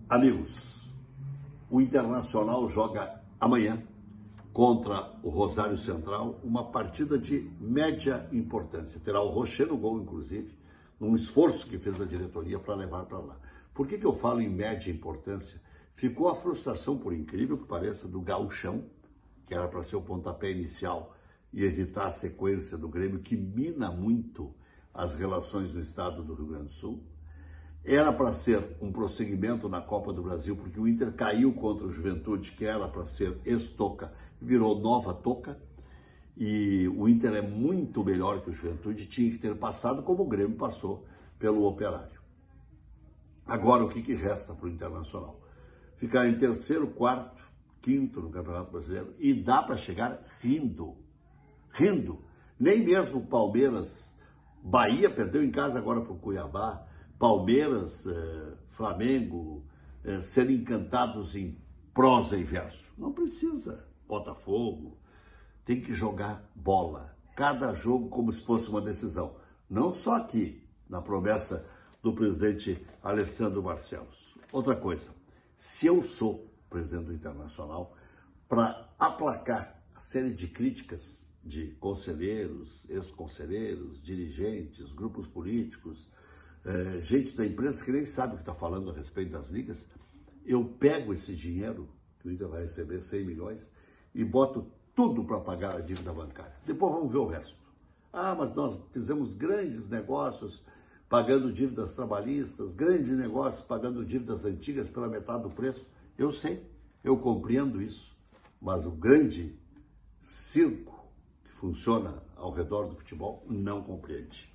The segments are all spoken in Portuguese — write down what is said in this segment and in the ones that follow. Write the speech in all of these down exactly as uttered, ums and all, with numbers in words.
Amigos, o Internacional joga amanhã contra o Rosário Central, uma partida de média importância. Terá o Rocher no gol, inclusive, num esforço que fez a diretoria para levar para lá. Por que que eu falo em média importância? Ficou a frustração, por incrível que pareça, do Gauchão, que era para ser o pontapé inicial e evitar a sequência do Grêmio, que mina muito as relações no estado do Rio Grande do Sul. Era para ser um prosseguimento na Copa do Brasil, porque o Inter caiu contra o Juventude, que era para ser ex-Toca, virou nova Toca, e o Inter é muito melhor que o Juventude, tinha que ter passado como o Grêmio passou pelo Operário. Agora, o que, que resta para o Internacional? Ficar em terceiro, quarto, quinto no Campeonato Brasileiro, e dá para chegar rindo, rindo. Nem mesmo o Palmeiras, Bahia perdeu em casa agora para o Cuiabá, Palmeiras, eh, Flamengo, eh, serem encantados em prosa e verso. Não precisa. Botafogo tem que jogar bola. Cada jogo como se fosse uma decisão. Não só aqui, na promessa do presidente Alessandro Barcelos. Outra coisa, se eu sou presidente do Internacional, para aplacar a série de críticas de conselheiros, ex-conselheiros, dirigentes, grupos políticos, É, gente da imprensa que nem sabe o que está falando a respeito das ligas, eu pego esse dinheiro, que o Inter vai receber cem milhões, e boto tudo para pagar a dívida bancária. Depois vamos ver o resto. Ah, mas nós fizemos grandes negócios pagando dívidas trabalhistas, grandes negócios pagando dívidas antigas pela metade do preço. Eu sei, eu compreendo isso, mas o grande circo que funciona ao redor do futebol não compreende.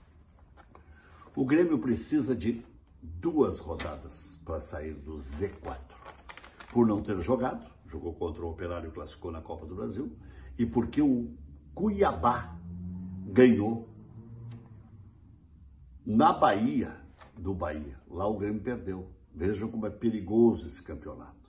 O Grêmio precisa de duas rodadas para sair do Z quatro. Por não ter jogado, jogou contra o Operário e classificou na Copa do Brasil, e porque o Cuiabá ganhou na Bahia do Bahia. Lá o Grêmio perdeu. Vejam como é perigoso esse campeonato.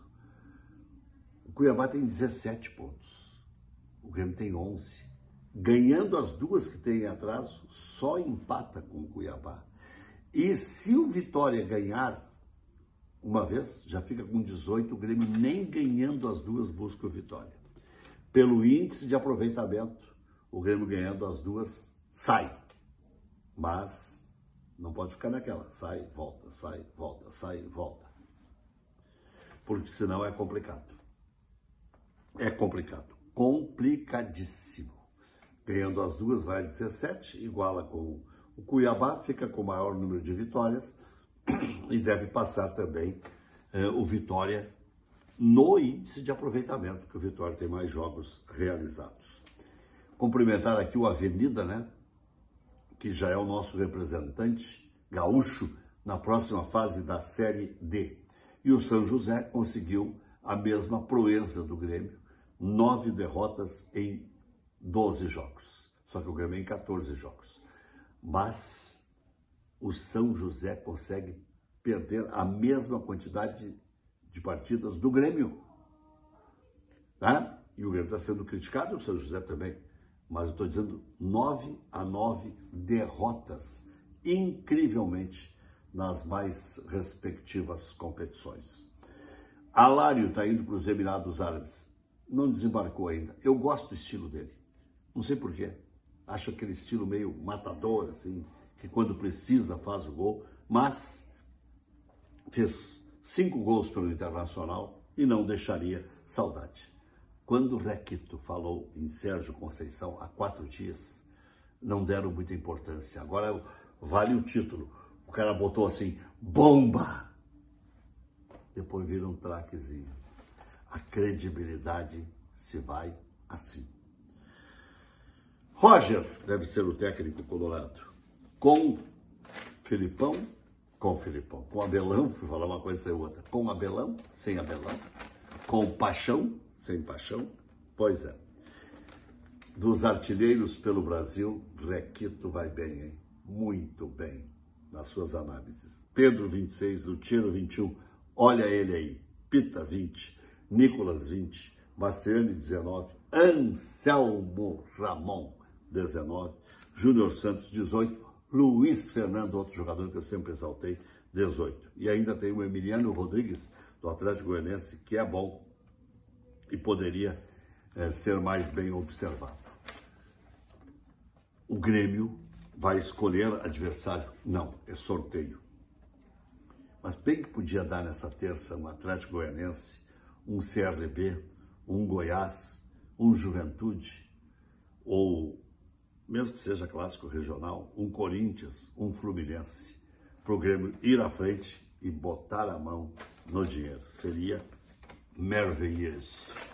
O Cuiabá tem dezessete pontos, o Grêmio tem onze. Ganhando as duas que tem em atraso, só empata com o Cuiabá. E se o Vitória ganhar uma vez, já fica com dezoito, o Grêmio nem ganhando as duas busca o Vitória. Pelo índice de aproveitamento, o Grêmio ganhando as duas sai. Mas não pode ficar naquela, sai, volta, sai, volta, sai, volta. Porque senão é complicado. É complicado, complicadíssimo. Ganhando as duas vai a dezessete, iguala com o Cuiabá, fica com o maior número de vitórias e deve passar também eh, o Vitória no índice de aproveitamento, que o Vitória tem mais jogos realizados. Cumprimentar aqui o Avenida, né, que já é o nosso representante gaúcho na próxima fase da Série D. E o São José conseguiu a mesma proeza do Grêmio, nove derrotas em doze jogos. Só que o Grêmio é em quatorze jogos. Mas o São José consegue perder a mesma quantidade de partidas do Grêmio. Tá? E o Grêmio está sendo criticado, o São José também. Mas eu estou dizendo nove a nove derrotas, incrivelmente, nas mais respectivas competições. Alário está indo para os Emirados Árabes. Não desembarcou ainda. Eu gosto do estilo dele. Não sei porquê. Acho aquele estilo meio matador, assim, que quando precisa faz o gol, mas fez cinco gols pelo Internacional e não deixaria saudade. Quando o Requito falou em Sérgio Conceição há quatro dias, não deram muita importância. Agora vale o título. O cara botou assim, bomba! Depois vira um traquezinho. A credibilidade se vai assim. Roger deve ser o técnico colorado. Com Filipão, com Filipão. Com Abelão, fui falar uma coisa sem outra. Com Abelão, sem Abelão. Com Paixão, sem Paixão. Pois é. Dos artilheiros pelo Brasil, Requito vai bem, hein? Muito bem nas suas análises. Pedro, vinte e seis, Lutiero, vinte e um. Olha ele aí. Pita, vinte. Nicolas, vinte. Bastiani, dezenove. Anselmo Ramon, dezenove, Júnior Santos, dezoito, Luiz Fernando, outro jogador que eu sempre exaltei, dezoito. E ainda tem o Emiliano Rodrigues, do Atlético Goianiense, que é bom e poderia é, ser mais bem observado. O Grêmio vai escolher adversário? Não, é sorteio. Mas bem que podia dar nessa terça um Atlético Goianiense, um C R B, um Goiás, um Juventude, ou, mesmo que seja clássico regional, um Corinthians, um Fluminense, para o Grêmio ir à frente e botar a mão no dinheiro. Seria maravilhoso.